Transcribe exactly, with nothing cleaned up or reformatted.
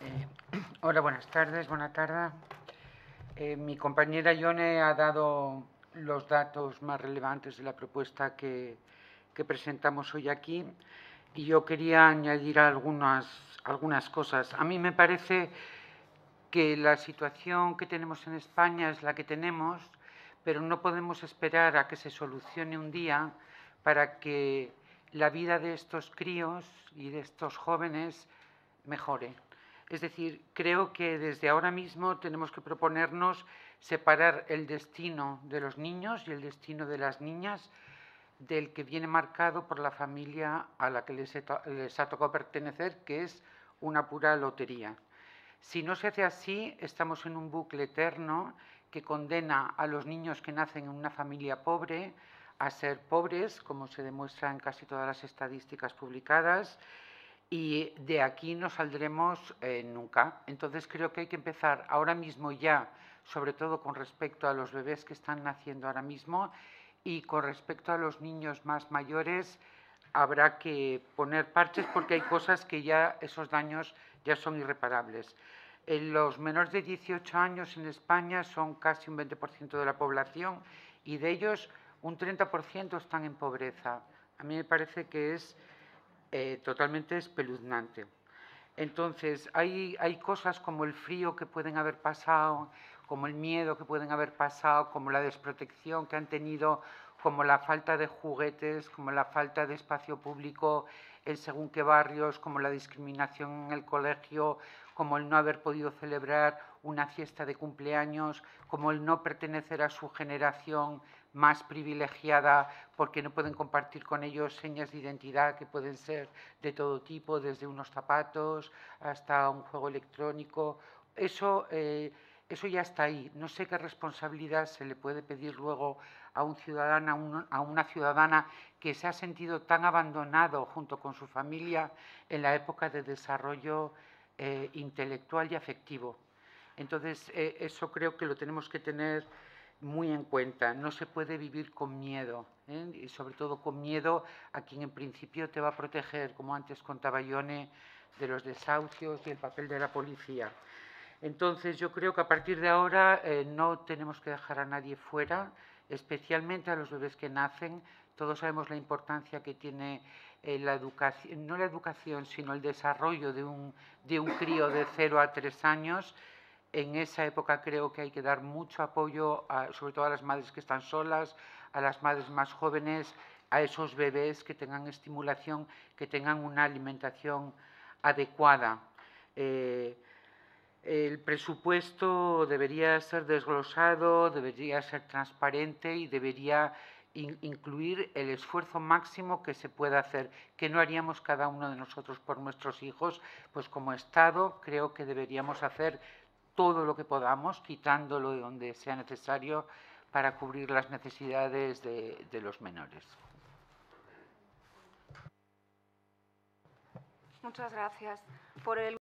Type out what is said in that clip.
Eh, hola, buenas tardes, buena tarde. Eh, mi compañera Ione ha dado los datos más relevantes de la propuesta que, que presentamos hoy aquí y yo quería añadir algunas, algunas cosas. A mí me parece que la situación que tenemos en España es la que tenemos, pero no podemos esperar a que se solucione un día para que la vida de estos críos y de estos jóvenes mejore. Es decir, creo que desde ahora mismo tenemos que proponernos separar el destino de los niños y el destino de las niñas del que viene marcado por la familia a la que les, he, les ha tocado pertenecer, que es una pura lotería. Si no se hace así, estamos en un bucle eterno que condena a los niños que nacen en una familia pobre a ser pobres, como se demuestra en casi todas las estadísticas publicadas, y de aquí no saldremos eh, nunca. Entonces creo que hay que empezar ahora mismo ya, sobre todo con respecto a los bebés que están naciendo ahora mismo, y con respecto a los niños más mayores habrá que poner parches porque hay cosas que ya, esos daños ya son irreparables. En los menores de dieciocho años en España son casi un veinte por ciento de la población y de ellos un treinta por ciento están en pobreza. A mí me parece que es eh, totalmente espeluznante. Entonces, hay, hay cosas como el frío que pueden haber pasado, como el miedo que pueden haber pasado, como la desprotección que han tenido, como la falta de juguetes, como la falta de espacio público en según qué barrios, como la discriminación en el colegio, como el no haber podido celebrar una fiesta de cumpleaños, como el no pertenecer a su generación más privilegiada porque no pueden compartir con ellos señas de identidad que pueden ser de todo tipo, desde unos zapatos hasta un juego electrónico. Eso, eh, eso ya está ahí. No sé qué responsabilidad se le puede pedir luego a un ciudadano, a, un, a una ciudadana que se ha sentido tan abandonado junto con su familia en la época de desarrollo eh, intelectual y afectivo. Entonces, eh, eso creo que lo tenemos que tener muy en cuenta. No se puede vivir con miedo, ¿eh? Y sobre todo con miedo a quien en principio te va a proteger, como antes contaba Ione, de los desahucios y el papel de la policía. Entonces, yo creo que a partir de ahora eh, no tenemos que dejar a nadie fuera, especialmente a los bebés que nacen. Todos sabemos la importancia que tiene eh, la educación, no la educación, sino el desarrollo de un, de un crío de cero a tres años. En esa época creo que hay que dar mucho apoyo, a, sobre todo a las madres que están solas, a las madres más jóvenes, a esos bebés que tengan estimulación, que tengan una alimentación adecuada. Eh, el presupuesto debería ser desglosado, debería ser transparente y debería in, incluir el esfuerzo máximo que se pueda hacer, que no haríamos cada uno de nosotros por nuestros hijos. Pues como Estado creo que deberíamos hacer todo lo que podamos, quitándolo de donde sea necesario, para cubrir las necesidades de, de los menores. Muchas gracias por el